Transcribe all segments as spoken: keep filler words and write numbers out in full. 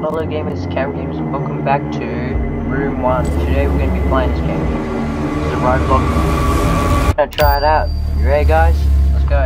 Hello gamers, Cam Games, welcome back to Room one. Today we're going to be playing this game. It's a Roblox. I'm going to try it out. You ready guys? Let's go.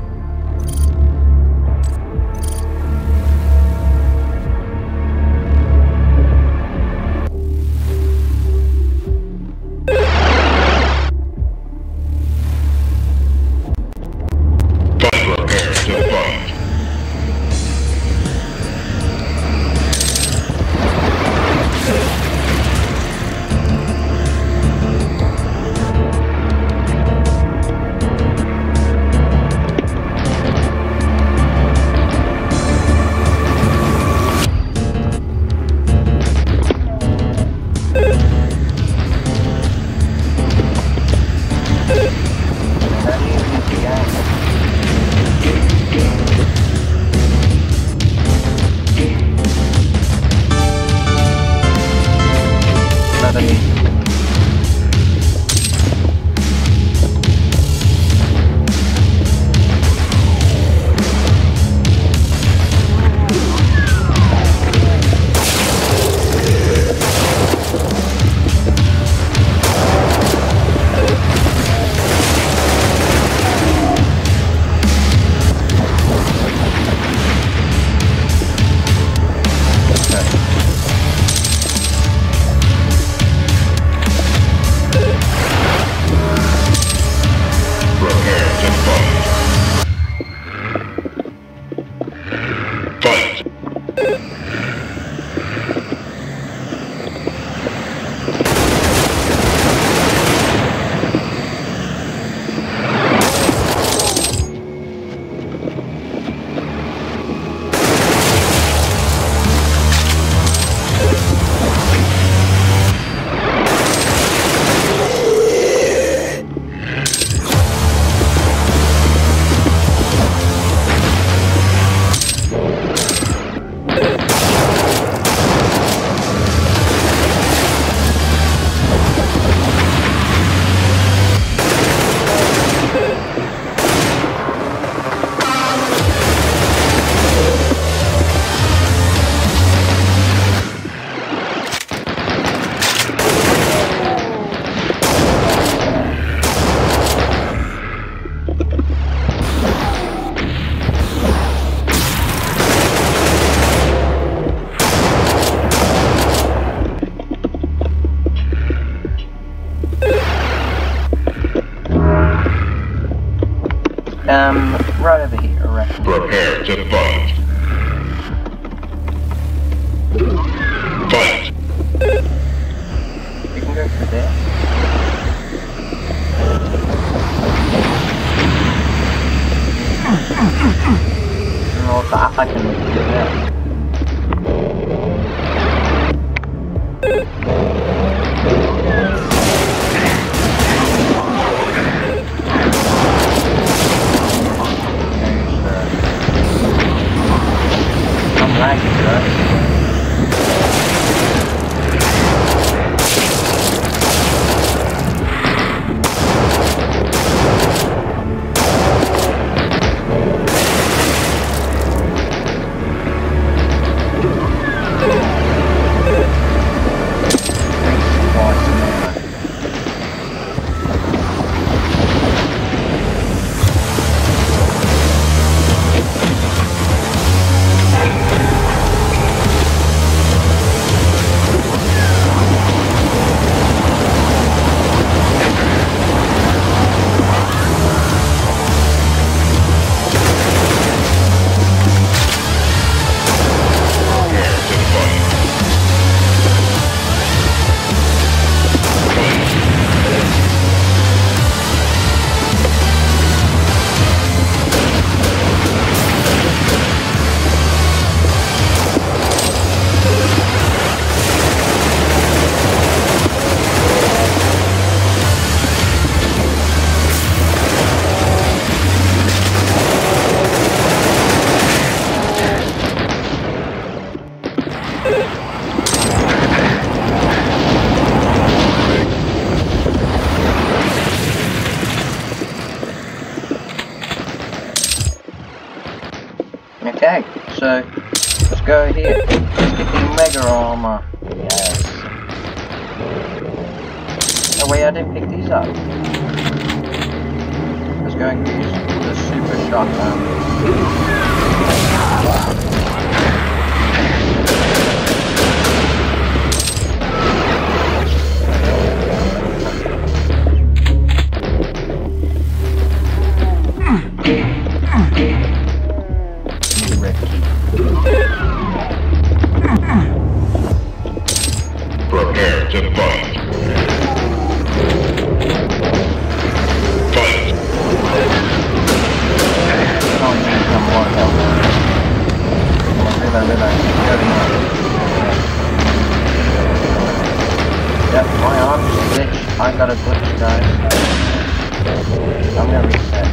Um, right over here, I reckon. Prepare to fight. Fight. We can go through there. No, I, I can do that. go here. Let's get the mega armor. Yes. Oh wait, I didn't pick these up. Let's go and use the super shotgun. Prepare to fight. Fight. Oh, need some more help. Reload, reload. Yep, my arm's glitched. I got a glitch, guys. I'm gonna reset.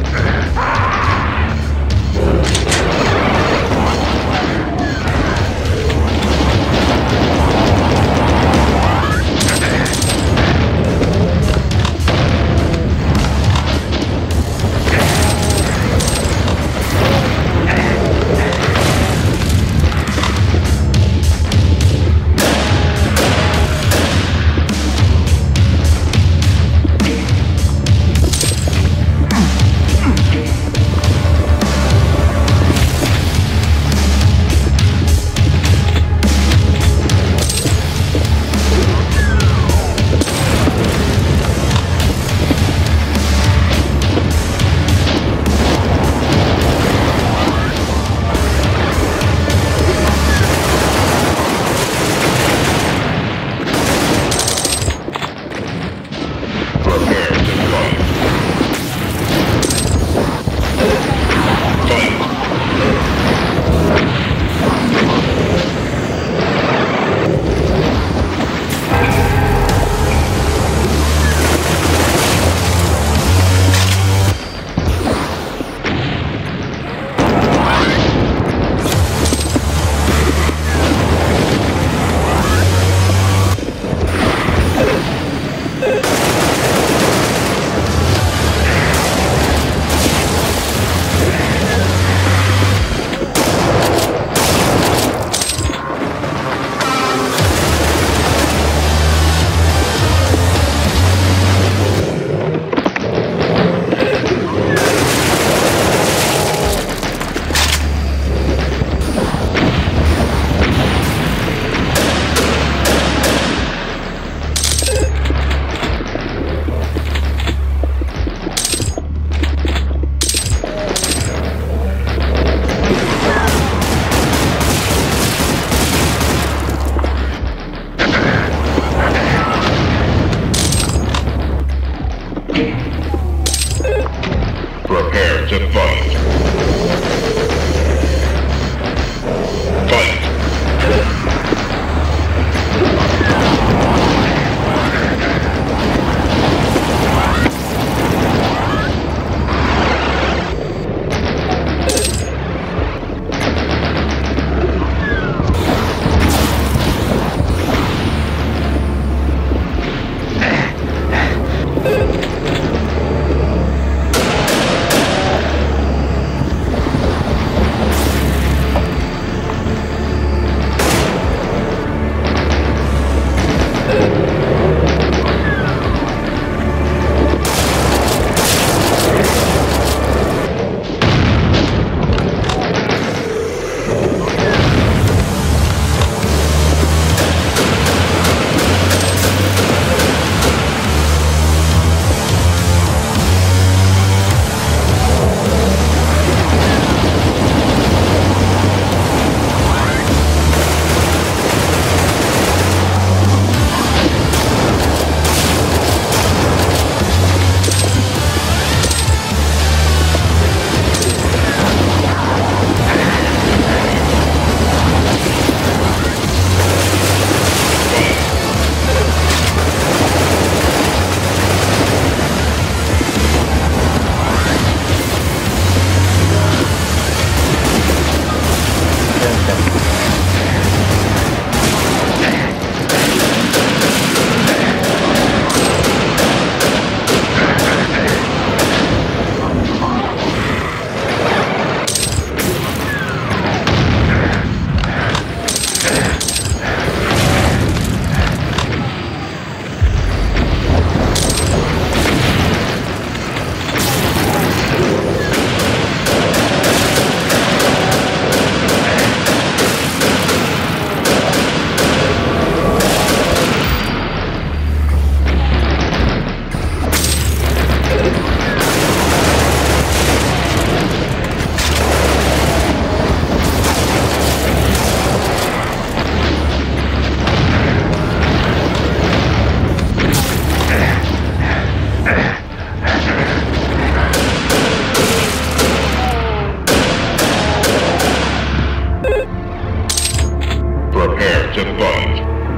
Prepare to fight.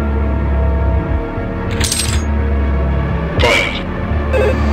Fight!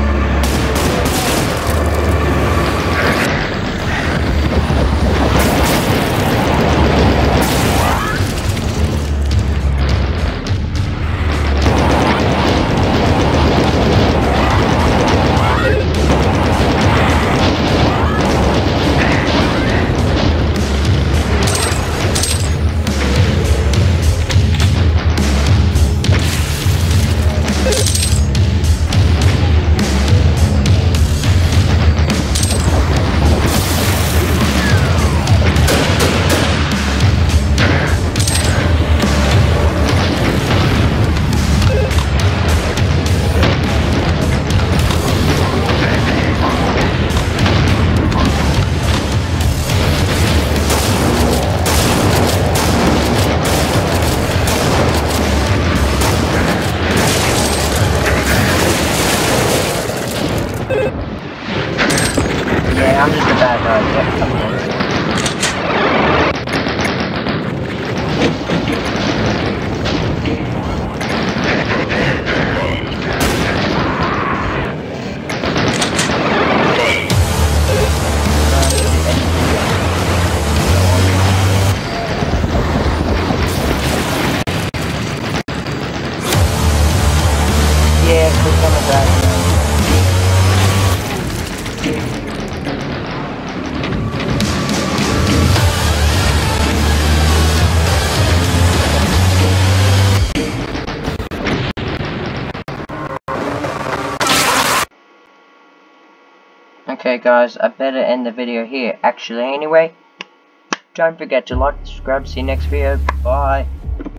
Yeah, I'm just a bad guy. Yep, I'm good. Yeah, click on the back. Okay guys, I better end the video here. Actually, anyway, don't forget to like, subscribe, see you next video. Bye.